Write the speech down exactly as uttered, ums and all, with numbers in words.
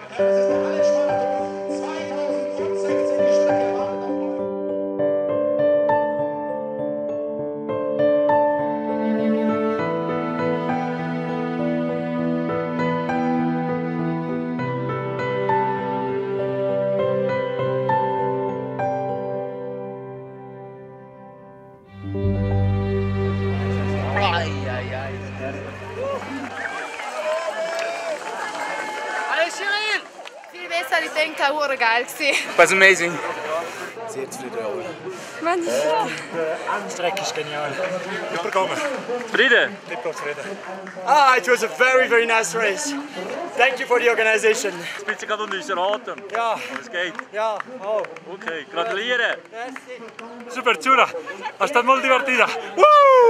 Viel besser, ich denke, das war geil. It was amazing. Sehr zufrieden, oder? Magnifique. Die Strecke ist genial. Übergegangen. Zufrieden? Tiptop zufrieden. Ah, it was a very, very nice race. Thank you for the organization. Jetzt bist du gerade unter unser Atem. Ja. Es geht. Ja, oh. Okay, gratuliere. Super, Giura. Ha stato molto divertita. Woo!